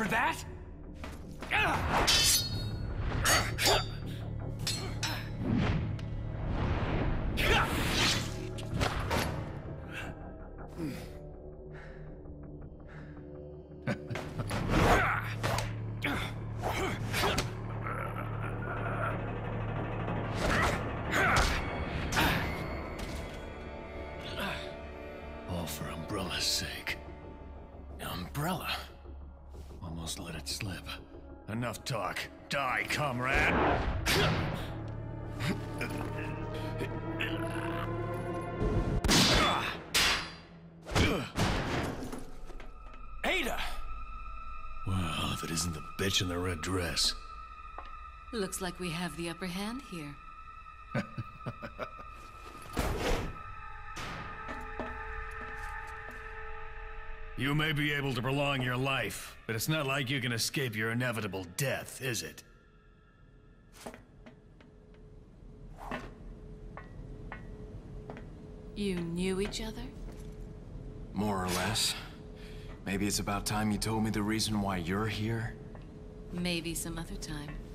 that? All for Umbrella's sake. Umbrella? Almost let it slip. Enough talk. Die, comrade! Ada! Well, if it isn't the bitch in the red dress. Looks like we have the upper hand here. You may be able to prolong your life, but it's not like you can escape your inevitable death, is it? You knew each other? More or less. Maybe it's about time you told me the reason why you're here. Maybe some other time.